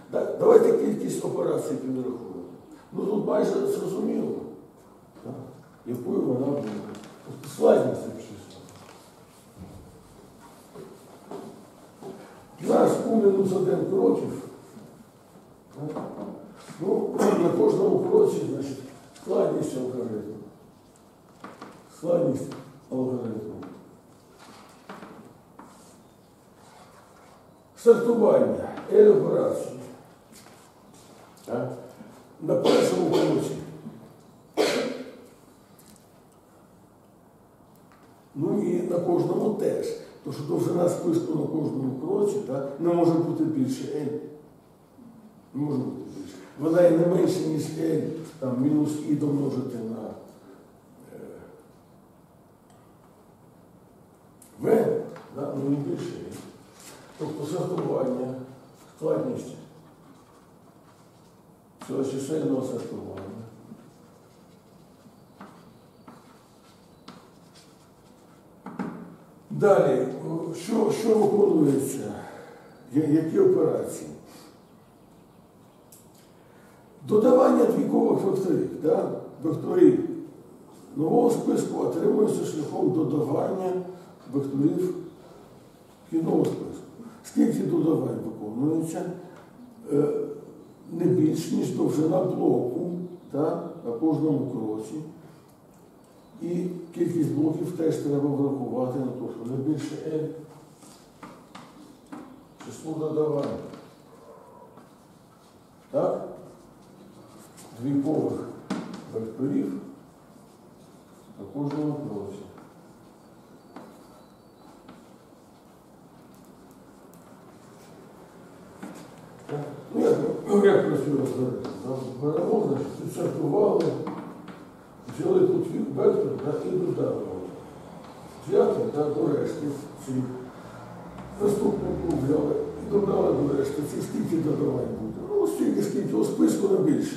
Так, давайте кількість операцій підрахуємо. Ну тут майже зрозуміло, так, якою вона буде. Складність числа. У нас U-1 кроків. Ну, на кожному кроці, значить, складність алгоритму. Складність алгоритму. Сортування L-операції. На першому кроці. Ну і на кожному теж. Тому що довжина списку на кожному кроці, так, не може бути більше L. Не може бути більше. Вона і не менше, ніж L, там, мінус І домножити на В, да, ну не більше L. Тобто сортування, складність цього чисельного сортування. Далі, що виконується? Які операції? Додавання двійкових векторів. Да? Вектори нового списку отримуються шляхом додавання векторів кінного списку. Скільки додавань виконується? Не більш, ніж довжина блоку, да? На кожному кроці. І кількість блоків теж треба врахувати на те, що не більше L. Число додавання. Так? Двійкових векторів на кожному кроці. Ну, як працює алгоритм? Беремо, значить, підсортували, взяли тут вектор, і додали. Взяти, до решти ці. Наступний круг взяли і додали до решти. Ці скільки додавань буде? Ну, скільки у списку не більше.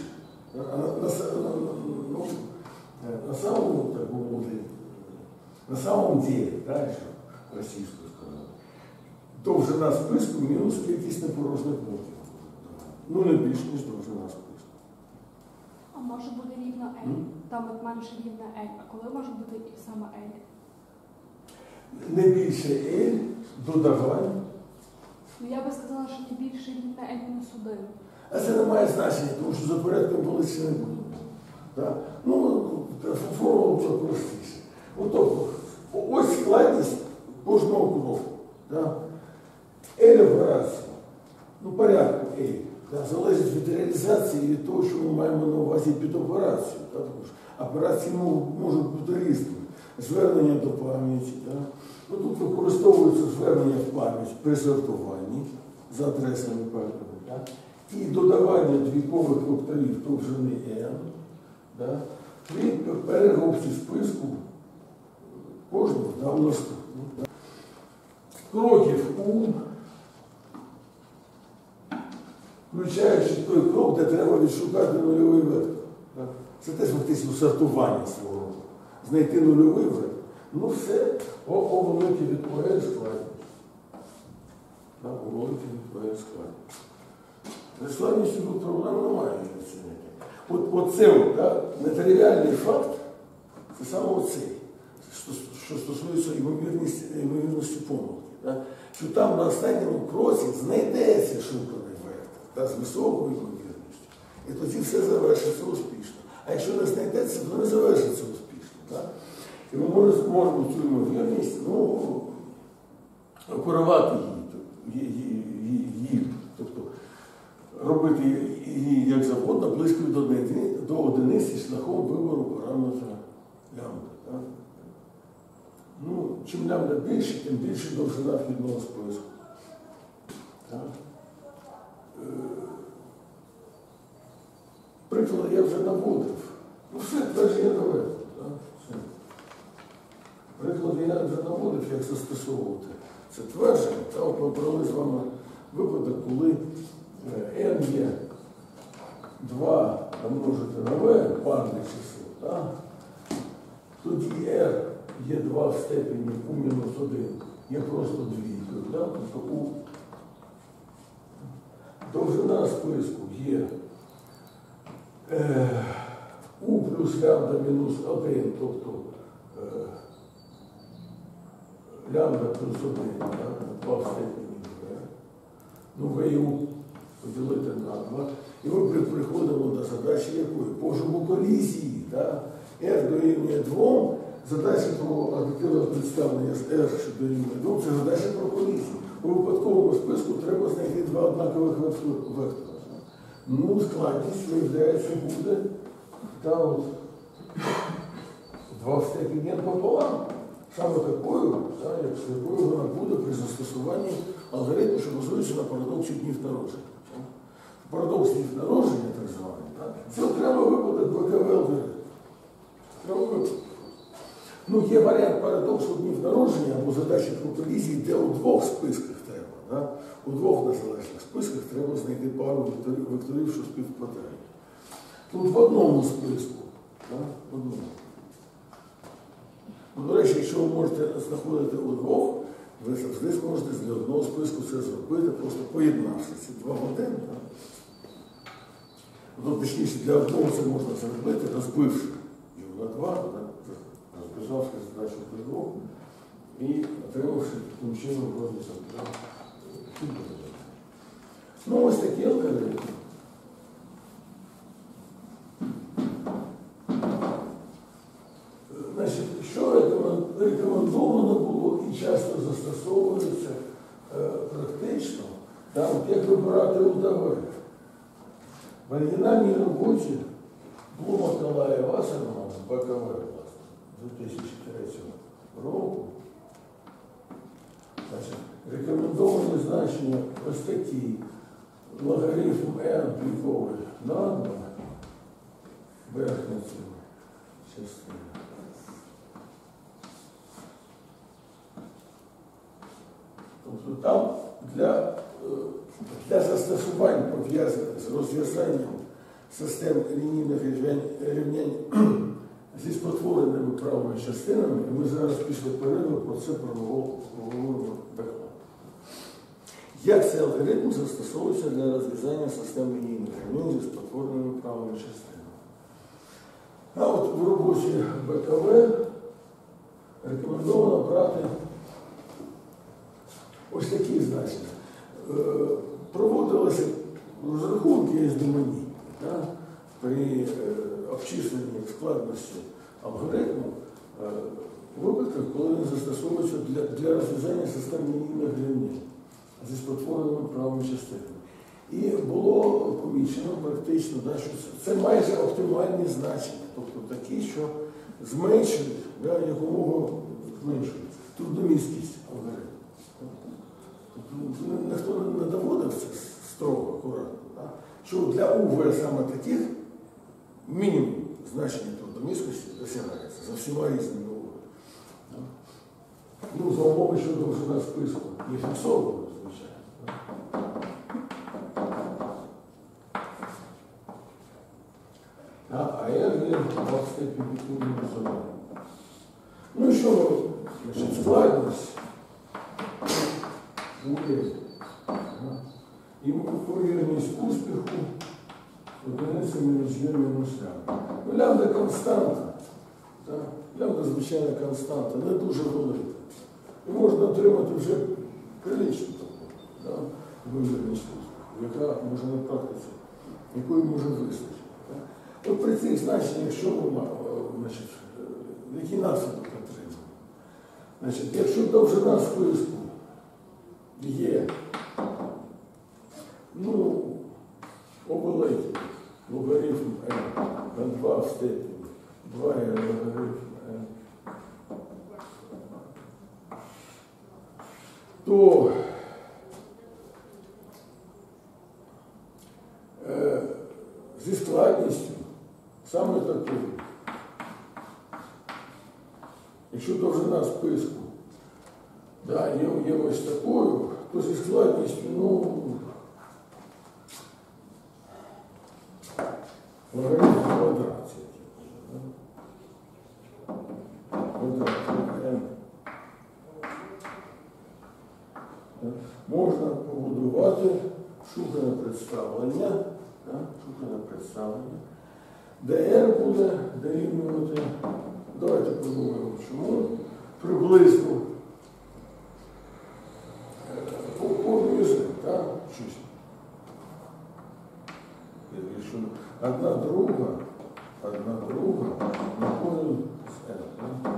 На самому, так мовити, на самому ділі, так, що російською сказали, довжина списку мінус кількість непорожних блоків. Ну, не більше, ніж довжина списку. А може бути рівно L? Там от менше рівна L. А коли може бути саме L? Не більше L додавань. Ну, я би сказала, що не більше рівна L-1. А це не має значення, тому що за порядком величини не буде. Так? Ну, формула буде простіше. Тобто, ось складність кожного кроку. L-операція, ну, порядку L, залежить від реалізації і від того, що ми маємо на увазі під операцію. Тому що операції можуть бути різними. Звернення до пам'яті. Ну, тут використовується звернення в пам'ять при сортуванні за адресами пам'яті. І додавання двійкових векторів довжини n при переробці списку кожного в наступну. Кроків U, включаючи той крок, де треба відшукати нульовий вектор. Це теж фактично сортування свого роду. Знайти нульовий вектор. Ну все, О велике від ОЛ складність. О велике від ОЛ складність. З складністю тут проблем немає. Оце нетривіальний факт, це саме оцей, що стосується ймовірності помилки. Що там на останньому кроці знайдеться шуканий вектор з високою ймовірністю. І тоді все завершиться успішно. А якщо не знайдеться, то не завершиться успішно. І ми можемо цю ймовірність оперувати її, тобто робити її як завгодно, близько до одиниці шляхом вибору параметра лямбда. Ну, чим лямбда більше, тим більше довжина вхідного списку. Приклад я вже наводив. Ну все, твердження доведено. Приклад я вже наводив, як застосовувати це твердження. От ми брали з вами випадок, коли n є 2 помножити на v, парне число, тоді r є 2 в степені u-1, є просто двійкою, тобто u. довжина списку є U плюс лямбда мінус 1, тобто лямбда плюс 1, 2 в степені V. Ну, V і U поділити на 2. І ми приходимо до задачі якої? Пошуку колізії. R дорівнює 2. Задача про аддитивне представлення з R, що дорівнює 2, це задача про колізію. У випадковому списку треба знайти два однакових вектора. Ну, складність, виявляється, буде от 2 в степені n пополам. Саме такою, якою вона буде при застосуванні алгоритму, що базується на парадоксі днів народження. Парадокс днів народження, так званий, це окремий випадок БКВ алгоритму. Ну, є варіант парадоксу днів народження або задачі про колізії, де у двох списках треба. У двох незалежних списках треба знайти пару векторів, що співпадають. Тут в одному списку. В одному. Ну, до речі, якщо ви можете знаходити у двох, ви завжди зможете з одного списку це зробити, просто поєднавши ці два в один. Ну, точніше, для одного це можна зробити, розбивши його на два, розбивши задачу при двох і отримавши таким чином розвиток. Ну, ось такі алгоритми. Значить, що рекомендовано було і часто застосовується практично, як вибирати УДВ. В оригінальній роботі Блума, Калая і Вассермана, БКВ, 2003 року, рекомендовані значення ось такі: логарифм n двійковий на 2, верхня частина. Тобто там для застосувань, пов'язаних з розв'язанням систем лінійних рівнянь зі спотвореними правими частинами, і ми зараз після перерви про це проговоримо докладно. Як цей алгоритм застосовується для розв'язання систем лінійних рівнянь зі спотвореними правими частинами? А от в роботі БКВ рекомендовано брати ось такі значення. Проводилися розрахунки різноманітні при обчисленні складності алгоритму у випадках, коли він застосовується для розв'язання систем лінійних рівнянь зі спотвореними правими частинами. І було помічено практично, що це майже оптимальні значення, тобто такі, що зменшують, якомога зменшують трудомісткість алгоритму. Ніхто не доводив це строго, акуратно. Що для УВ саме таких мінімум значення трудомісткості досягається за всіма різними УВ. Ну, за умови, що довжина списку є фіксована, звичайно. А R є 2 в степені мінус. Ну і що, значить, складність буде. І повірність успіху одиниця мінус Ю мінус лямбда. Ну, лямбда константа. Лямбда, звичайна константа, не дуже велика. І можна отримати вже приличну таку вимірність успіху, яка може на практиці, якої може вистачити. От при цих значеннях, що ми, значить, який наслідок отримуємо? Значить, якщо довжина списку є, ну, обелеті, логарифм n на 2 в степені 2 логарифм n, то зі складністю саме такою, якщо довжина списку є ось такою, то зі складністю, ну, логарифм квадрат. Можна побудувати шукане представлення представлення, шукане представлення, де R буде дорівнювати, давайте подумаємо, чому, приблизно по корню з, так, щось. Якщо одна друга на корню з R.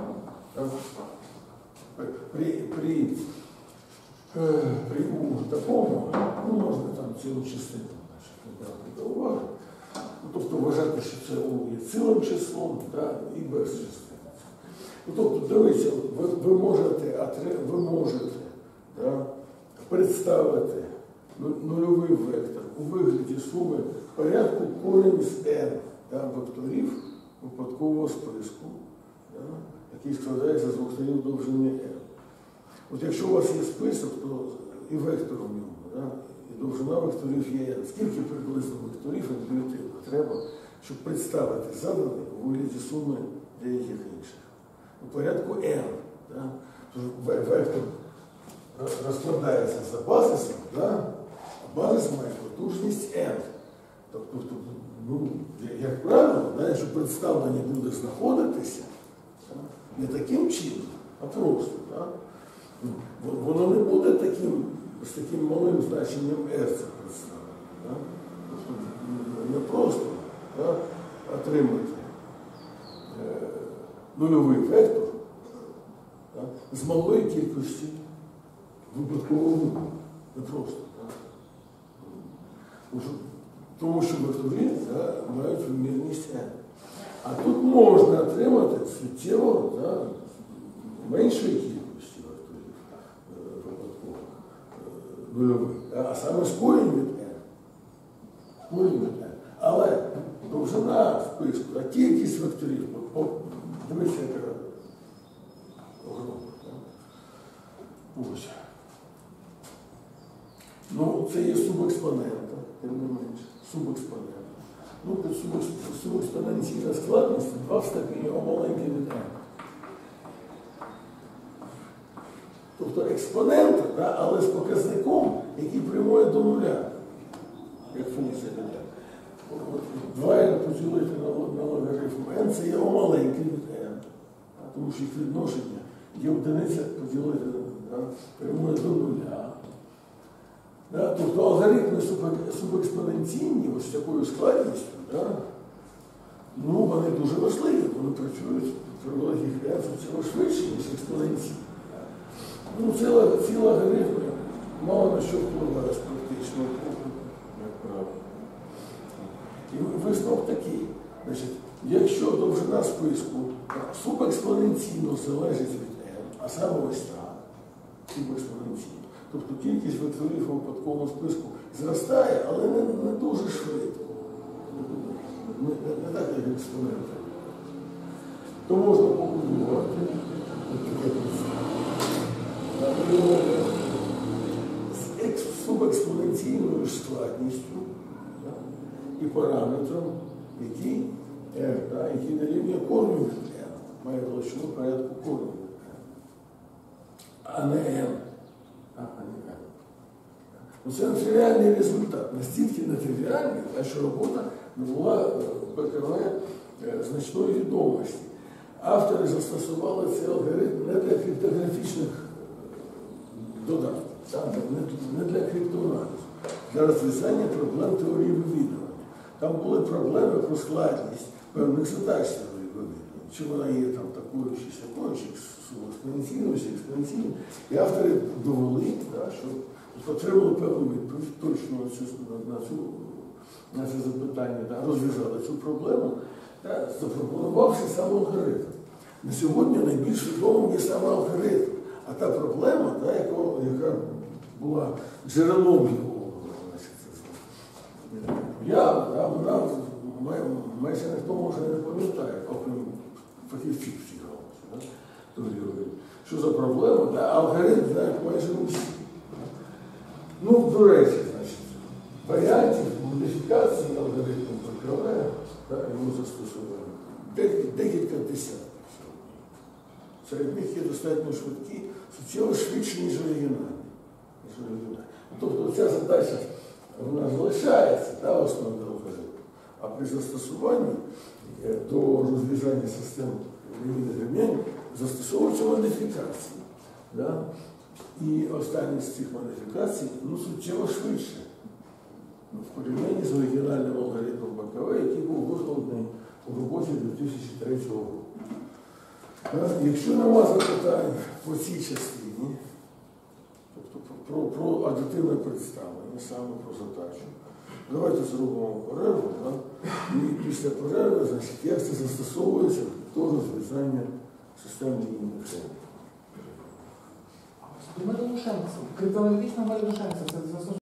При такому, можна там цілу частину брати до уваги. Тобто вважати, що це U є цілим числом, і без частини. Тобто, дивіться, ви можете представити нульовий вектор у вигляді суми порядку корінь з n векторів випадкового списку, який складається з векторів довжини n. От якщо у вас є список, то і вектор у ньому, і довжина векторів є n. Скільки приблизно векторів інтуїтивно треба, щоб представити заданий у вигляді суми деяких інших? У порядку n. Вектор розкладається за базисом, а базис має потужність n. Тобто, як правило, якщо представлення буде знаходитися не таким чином, а просто, воно не буде з таким малим значенням r це представлення. Тобто, не просто отримати нульовий вектор з малої кількості випадкового вибору. Не просто. Тому що векторі мають вимірність n. А тут можна отримати суттєво меншої кількості векторів випадкових нульових, а саме з корінь від n. Але довжина списку, а кількість векторів, дивіться, яка огромна. Ось. Це є субекспонента, тим не менше. Субекспонента. Субекспоненційна складність 2 в степені маленький від n. Тобто експонента, але з показником, який прямує до нуля, як функція від n. 2n поділити на логарифм n, це є маленький від n. Тому що їх відношення є одиниця поділити прямує до нуля. Тобто алгоритми субекспоненційні, ось такою складністю, вони дуже важливі, вони працюють при великих n суттєво швидше, ніж експоненційні. Ці алгоритми мало на що впливають з практичного погляду, як правило. І висновок такий. Якщо довжина списку субекспоненційно залежить від n, а саме ось так, субекспоненційно, тобто кількість векторів у випадковому списку зростає, але не дуже швидко. Не так, як експоненти. То можна побудувати з субекспоненційною складністю і параметром, який дорівнює кореню від n, має величину порядку кореню від n, а не n. Це нетривіальний результат, настільки нетривіальний, що робота набула ПКВ значної відомості. Автори застосували цей алгоритм не для криптографічних додатків, не для криптоаналізу, для розв'язання проблем теорії вивідування. Там були проблеми про складність певних задач теорії вивідування. Чи вона є там такою, чи сякою, чи експоненційною, чи експоненційною. І автори довели, що отримали певну відповідь точно на це запитання, розв'язали цю проблему, запропонувавши сам алгоритм. На сьогодні найбільш відомим є саме алгоритм, а та проблема, яка була джерелом його вона майже ніхто може не пам'ятає, окрім фахівців в цій галузі. Що за проблема? Алгоритм знають майже усі. До речі, варіантів модифікації алгоритму ПКВ, йому застосування декілька десятків. Серед них є достатньо швидкі, суттєво швидші, ніж оригінальні. Тобто ця задача вона залишається в основі алгоритму. А при застосуванні до розв'язання систем лінійних рівнянь застосовуються модифікації. Да? І останні з цих модифікацій суттєво швидше. В порівнянні з оригінальним алгоритмом БКВ, який був викладений у роботі 2003 року. Якщо нема запитань по цій частині, тобто про адитивне представлення, саме про задачу, давайте зробимо перерву, і після перерви, як це застосовується до розв'язання систем лінійних рівнянь. Ми Лошенця, криптоаналітична модель Лошенця, це